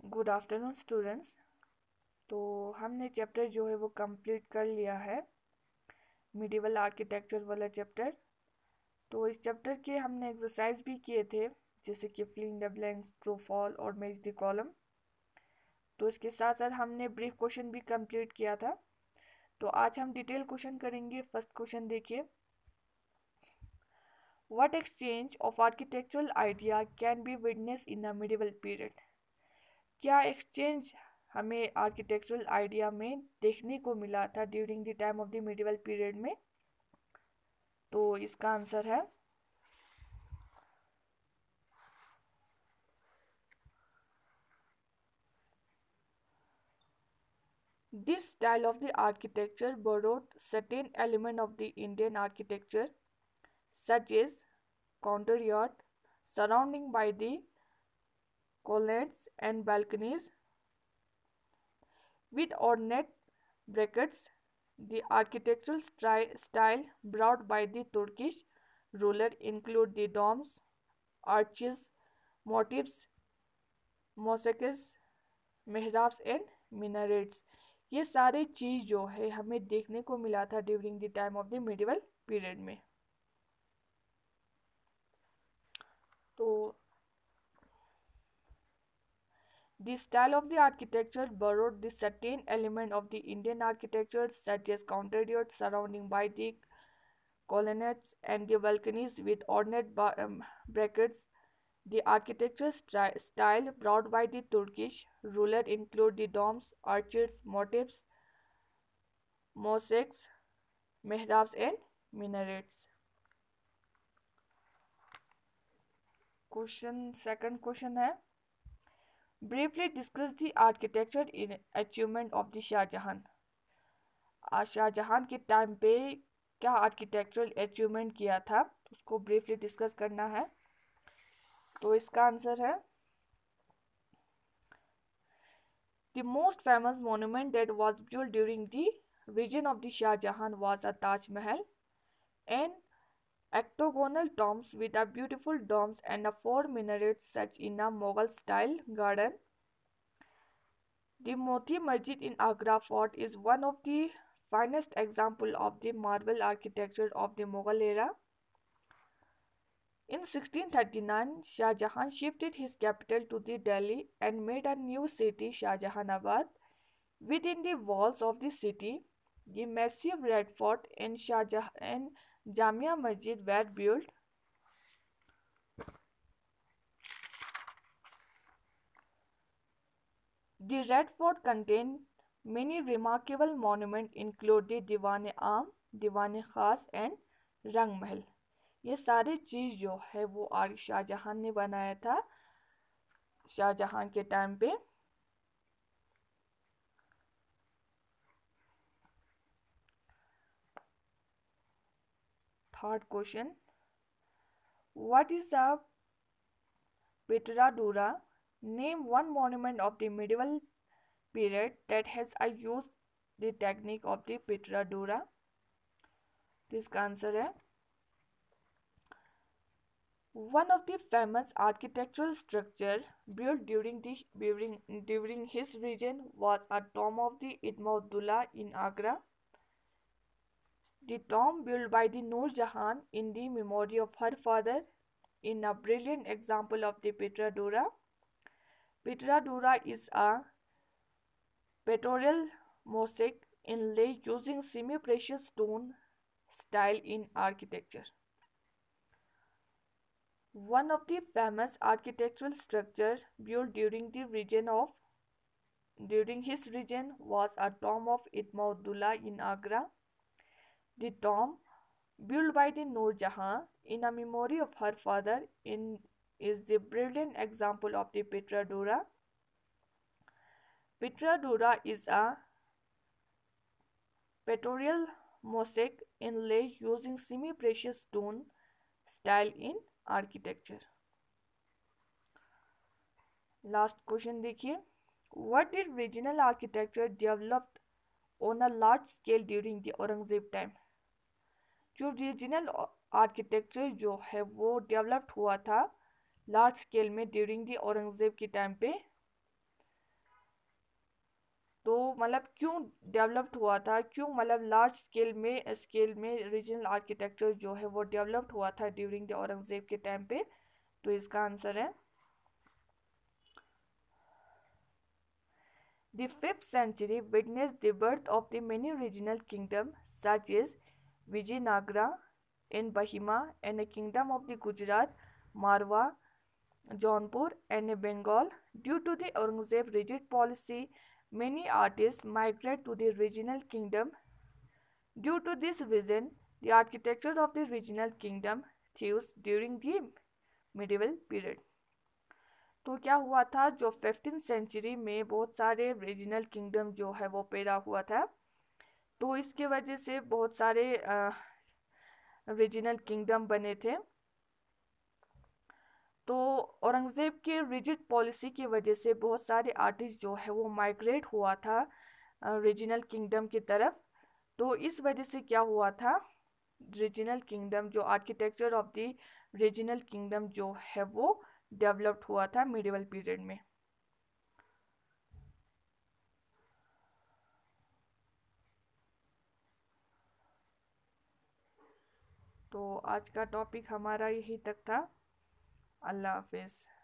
Good afternoon students. तो हमने chapter जो है वो कंप्लीट कर लिया है, मिडिवल आर्किटेक्चर वाला चैप्टर। तो इस चैप्टर के हमने एक्सरसाइज भी किए थे, जैसे कि fill in the blanks, true false और मैच द कॉलम। तो इसके साथ साथ हमने ब्रीफ क्वेश्चन भी कंप्लीट किया था। तो आज हम डिटेल क्वेश्चन करेंगे। फर्स्ट क्वेश्चन देखिए, what exchange of architectural idea can be witness in the medieval period. क्या एक्सचेंज हमें आर्किटेक्चरल आइडिया में देखने को मिला था during the time of the medieval period में। तो इसका आंसर है this style of the architecture borrowed certain element of the Indian architecture such as courtyard surrounding by the colonnades and balconies with ornate brackets. The architectural style brought by the Turkish ruler include the domes, arches, motifs, mosaics, मेहराब्स and minarets. ये सारे चीज़ जो है हमें देखने को मिला था during the time of the medieval period में। तो the style of the architecture borrowed the certain element of the Indian architecture such as courtyard surrounding by the colonnades and the balconies with ornate brackets. The architectural style brought by the Turkish ruler include the domes, arches, motifs, mosaics, mehrabs and minarets. Second question है, briefly discuss the architecture in achievement of the Shahjahan. Shahjahan के time पे क्या architectural achievement किया था, उसको briefly discuss करना है। तो इसका आंसर है, the most famous monument that was built during the reign of the Shah Jahan was a Taj Mahal, an octagonal tombs with a beautiful domes and a four minarets set in a Mughal style garden. The Moti Masjid in Agra Fort is one of the finest example of the marble architecture of the Mughal era. In 1639, Shah Jahan shifted his capital to the Delhi and made a new city, Shahjahanabad. Within the walls of the city, the massive Red Fort and Jamia Masjid were built. The Red Fort contained many remarkable monuments including Diwan-e-Aam, Diwan-e-Khas and Rang Mahal. ये सारी चीज़ जो है वो शाहजहां ने बनाया था शाहजहां के time पे। Third question, what is the Petraduра? Name one monument of the medieval period that has used the technique of the Petradura. तो इसका आंसर है, one of the famous architectural structure built during his reign was a tomb of the Idmaudullah in Agra. The tomb built by the Noor Jahan in the memory of her father in a brilliant example of the Petradura. Petradura is a pictorial mosaic inlay using semi-precious stone style in architecture. One of the famous architectural structures built during his reign was a tomb of Idmaudullah in Agra. The tomb, built by the Noor Jahan in a memory of her father, is the brilliant example of the Petradura. Petradura is a pictorial mosaic inlay using semi-precious stone style in architecture. Last question देखिए, what did regional architecture developed on a large scale during the Aurangzeb time? जो regional architecture जो है वो developed हुआ था large scale में during the Aurangzeb के time पे। तो मतलब क्यों डेवलप्ड हुआ था, क्यों मतलब लार्ज स्केल में रीजनल आर्किटेक्चर जो है वो डेवलप्ड हुआ था ड्यूरिंग द औरंगजेब के टाइम पे। तो इसका आंसर है the 5th century witnessed the birth of the many regional kingdoms such as Vijayanagara in Bahima and the kingdom of the Gujarat, Marwa, Jaunpur and Bengal. Due to the Aurangzeb rigid policy, many artists migrate to the regional kingdom. Due to this reason, the architecture of the regional kingdom flourished during the medieval period. तो क्या हुआ था, जो 15th century में बहुत सारे regional kingdom जो है वो पैदा हुआ था, तो इसके वजह से बहुत सारे रीजनल किंगडम बने थे। तो औरंगज़ेब के रिजिड पॉलिसी की वजह से बहुत सारे आर्टिस्ट जो है वो माइग्रेट हुआ था रीजनल किंगडम की तरफ। तो इस वजह से क्या हुआ था, रीजनल किंगडम जो architecture of the regional kingdom जो है वो डेवलप्ड हुआ था मिडिवल पीरियड में। तो आज का टॉपिक हमारा यही तक था। अल्लाह हाफिज़।